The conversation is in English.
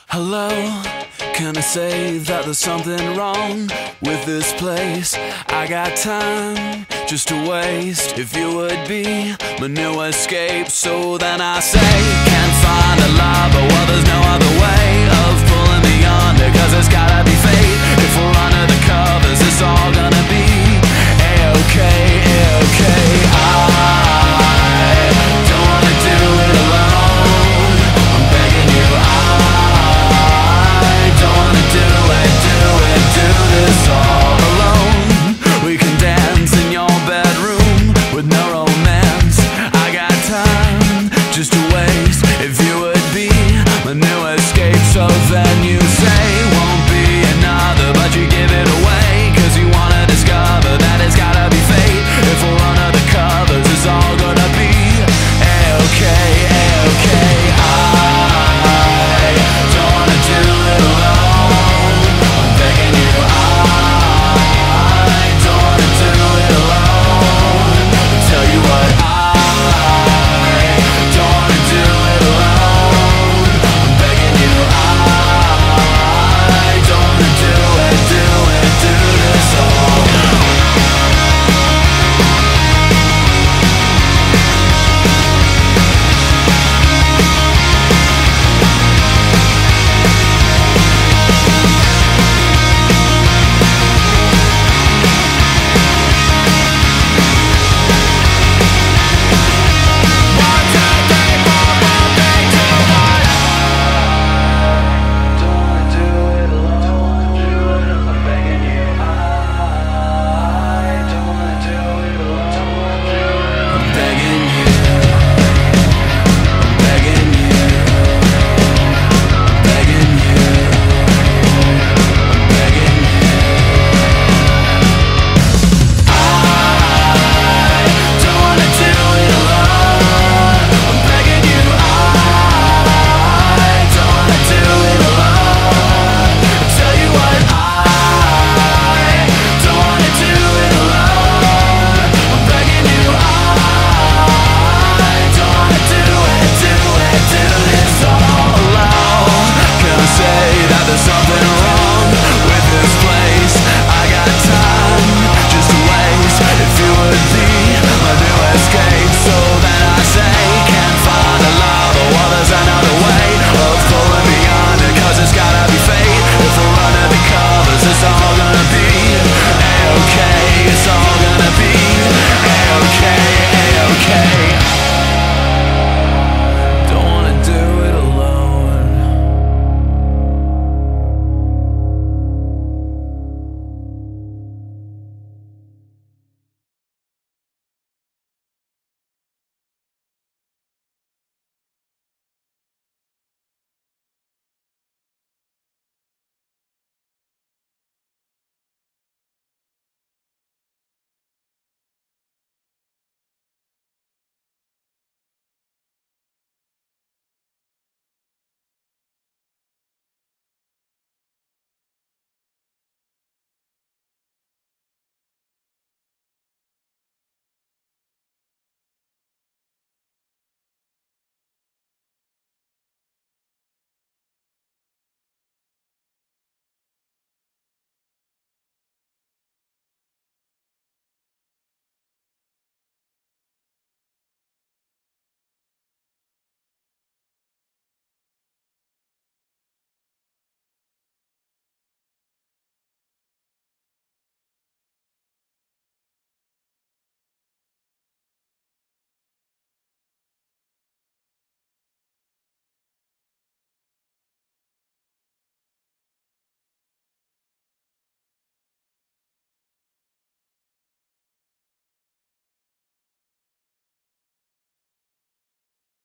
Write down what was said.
Hello, can I say that there's something wrong with this place? I got time just to waste. If you would be my new escape, so then I say, can't find a lie, but well, there's no other way of pulling me under, cause it's gotta be fate. If we're under the covers, it's all gonna be A-okay, A-okay. I don't wanna do it alone, I'm begging you. Do this all alone. We can dance in your bedroom with no romance. I got time just to waste. If you would be my new escape, so then you